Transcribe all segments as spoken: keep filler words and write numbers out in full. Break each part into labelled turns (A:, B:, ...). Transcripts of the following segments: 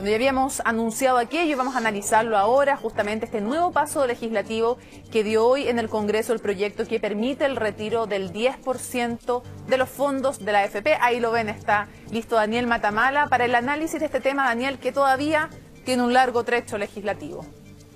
A: Bueno, ya habíamos anunciado aquello y vamos a analizarlo ahora, justamente este nuevo paso legislativo que dio hoy en el Congreso el proyecto que permite el retiro del diez por ciento de los fondos de la A F P. Ahí lo ven, está listo Daniel Matamala para el análisis de este tema, Daniel, que todavía tiene un largo trecho legislativo.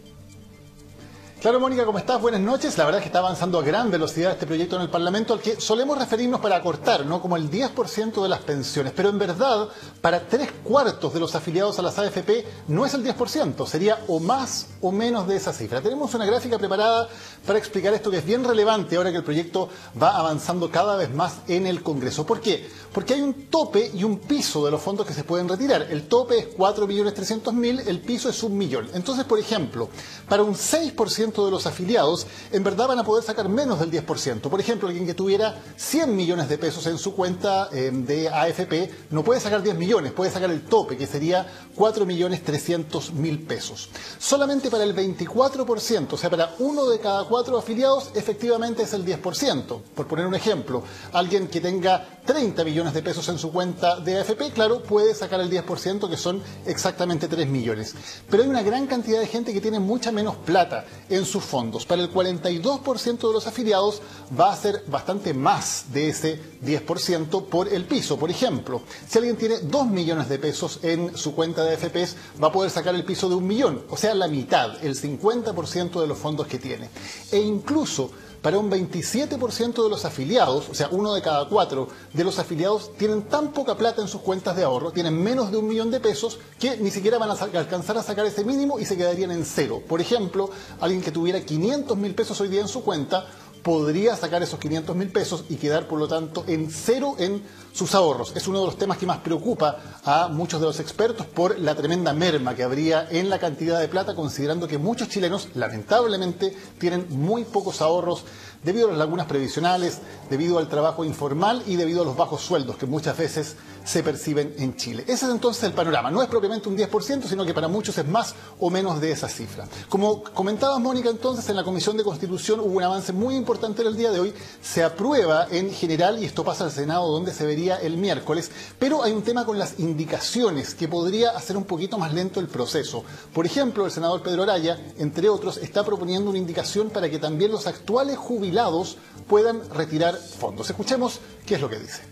B: Claro, Mónica, ¿cómo estás? Buenas noches. La verdad es que está avanzando a gran velocidad este proyecto en el Parlamento, al que solemos referirnos para acortar, ¿no? Como el diez por ciento de las pensiones. Pero en verdad, para tres cuartos de los afiliados a las A F P no es el diez por ciento, sería o más o menos de esa cifra. Tenemos una gráfica preparada para explicar esto, que es bien relevante ahora que el proyecto va avanzando cada vez más en el Congreso. ¿Por qué? Porque hay un tope y un piso de los fondos que se pueden retirar. El tope es cuatro millones trescientos mil, el piso es un millón. Entonces, por ejemplo, para un seis por ciento de los afiliados, en verdad van a poder sacar menos del diez por ciento. Por ejemplo, alguien que tuviera cien millones de pesos en su cuenta eh, de A F P no puede sacar diez millones, puede sacar el tope, que sería cuatro millones trescientos mil pesos. Solamente para el veinticuatro por ciento, o sea, para uno de cada cuatro afiliados, efectivamente es el diez por ciento. Por poner un ejemplo, alguien que tenga treinta millones de pesos en su cuenta de A F P, claro, puede sacar el diez por ciento, que son exactamente tres millones. Pero hay una gran cantidad de gente que tiene mucha menos plata en sus fondos. Para el cuarenta y dos por ciento de los afiliados va a ser bastante más de ese diez por ciento por el piso. Por ejemplo, si alguien tiene dos millones de pesos en su cuenta de A F P, va a poder sacar el piso de un millón, o sea, la mitad, el cincuenta por ciento de los fondos que tiene. E incluso para un veintisiete por ciento de los afiliados, o sea, uno de cada cuatro de los afiliados tienen tan poca plata en sus cuentas de ahorro, tienen menos de un millón de pesos, que ni siquiera van a alcanzar a sacar ese mínimo y se quedarían en cero. Por ejemplo, alguien que tuviera quinientos mil pesos hoy día en su cuenta, podría sacar esos quinientos mil pesos y quedar, por lo tanto, en cero en sus ahorros. Es uno de los temas que más preocupa a muchos de los expertos por la tremenda merma que habría en la cantidad de plata, considerando que muchos chilenos, lamentablemente, tienen muy pocos ahorros debido a las lagunas previsionales, debido al trabajo informal y debido a los bajos sueldos que muchas veces se perciben en Chile. Ese es entonces el panorama. No es propiamente un diez por ciento, sino que para muchos es más o menos de esa cifra. Como comentabas, Mónica, entonces en la Comisión de Constitución hubo un avance muy importante en el día de hoy. Se aprueba en general, y esto pasa al Senado, donde se vería el miércoles, pero hay un tema con las indicaciones que podría hacer un poquito más lento el proceso. Por ejemplo, el senador Pedro Araya, entre otros, está proponiendo una indicación para que también los actuales jubilados puedan retirar fondos. Escuchemos qué es lo que dice.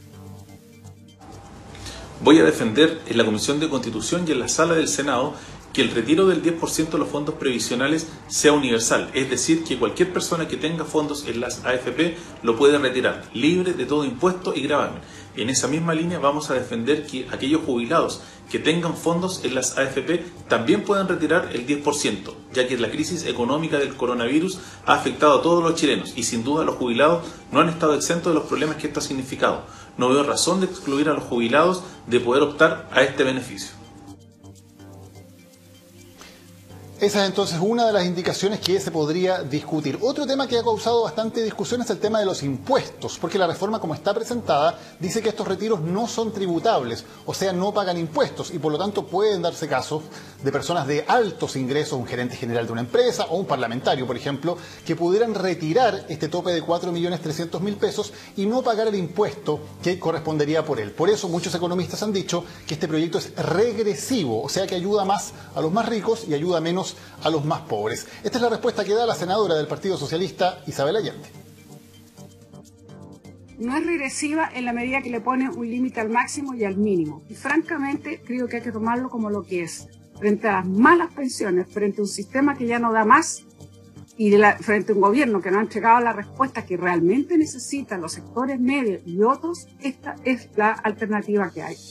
C: Voy a defender en la Comisión de Constitución y en la Sala del Senado que el retiro del diez por ciento de los fondos previsionales sea universal, es decir, que cualquier persona que tenga fondos en las A F P lo puede retirar, libre de todo impuesto y gravamen. En esa misma línea vamos a defender que aquellos jubilados que tengan fondos en las A F P también puedan retirar el diez por ciento, ya que la crisis económica del coronavirus ha afectado a todos los chilenos y sin duda los jubilados no han estado exentos de los problemas que esto ha significado. No veo razón de excluir a los jubilados de poder optar a este beneficio.
B: Esa es entonces una de las indicaciones que se podría discutir. Otro tema que ha causado bastante discusión es el tema de los impuestos, porque la reforma, como está presentada, dice que estos retiros no son tributables, o sea, no pagan impuestos, y por lo tanto pueden darse casos de personas de altos ingresos, un gerente general de una empresa o un parlamentario, por ejemplo, que pudieran retirar este tope de cuatro millones trescientos mil pesos y no pagar el impuesto que correspondería por él. Por eso muchos economistas han dicho que este proyecto es regresivo, o sea que ayuda más a los más ricos y ayuda menos a los más pobres. Esta es la respuesta que da la senadora del Partido Socialista, Isabel Allende.
D: No es regresiva en la medida que le pone un límite al máximo y al mínimo. Y francamente creo que hay que tomarlo como lo que es. Frente a las malas pensiones, frente a un sistema que ya no da más y de la, frente a un gobierno que no ha entregado la respuesta que realmente necesitan los sectores medios y otros, esta es la alternativa que hay.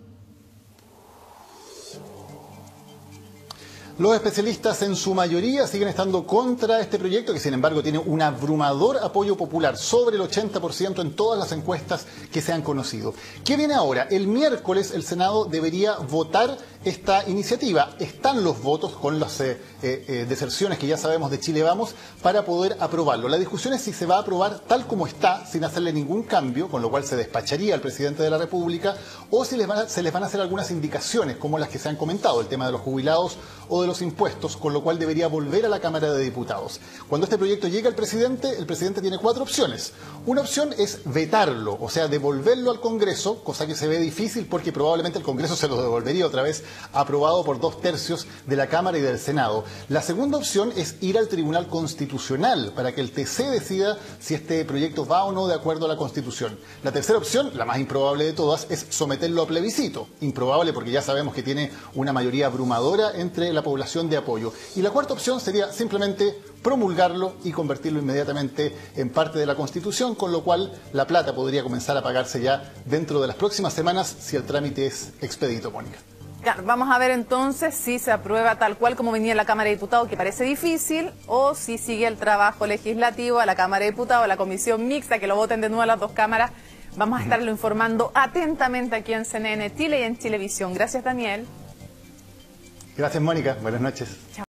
B: Los especialistas en su mayoría siguen estando contra este proyecto, que sin embargo tiene un abrumador apoyo popular, sobre el ochenta por ciento en todas las encuestas que se han conocido. ¿Qué viene ahora? El miércoles el Senado debería votar esta iniciativa. Están los votos con las eh, eh, deserciones que ya sabemos de Chile Vamos para poder aprobarlo. La discusión es si se va a aprobar tal como está, sin hacerle ningún cambio, con lo cual se despacharía al presidente de la República, o si les van a, se les van a hacer algunas indicaciones, como las que se han comentado, el tema de los jubilados o de los impuestos, con lo cual debería volver a la Cámara de Diputados. Cuando este proyecto llega al presidente, el presidente tiene cuatro opciones. Una opción es vetarlo, o sea, devolverlo al Congreso, cosa que se ve difícil porque probablemente el Congreso se lo devolvería otra vez, aprobado por dos tercios de la Cámara y del Senado. La segunda opción es ir al Tribunal Constitucional para que el T C decida si este proyecto va o no de acuerdo a la Constitución. La tercera opción, la más improbable de todas, es someterlo a plebiscito. Improbable porque ya sabemos que tiene una mayoría abrumadora entre la población de apoyo. Y la cuarta opción sería simplemente promulgarlo y convertirlo inmediatamente en parte de la Constitución, con lo cual la plata podría comenzar a pagarse ya dentro de las próximas semanas si el trámite es expedito, Mónica.
A: Claro, vamos a ver entonces si se aprueba tal cual como venía en la Cámara de Diputados, que parece difícil, o si sigue el trabajo legislativo a la Cámara de Diputados, a la comisión mixta, que lo voten de nuevo a las dos cámaras. Vamos a estarlo informando atentamente aquí en C N N Chile y en Chilevisión. Gracias, Daniel.
B: Gracias, Mónica. Buenas noches.
A: Chao.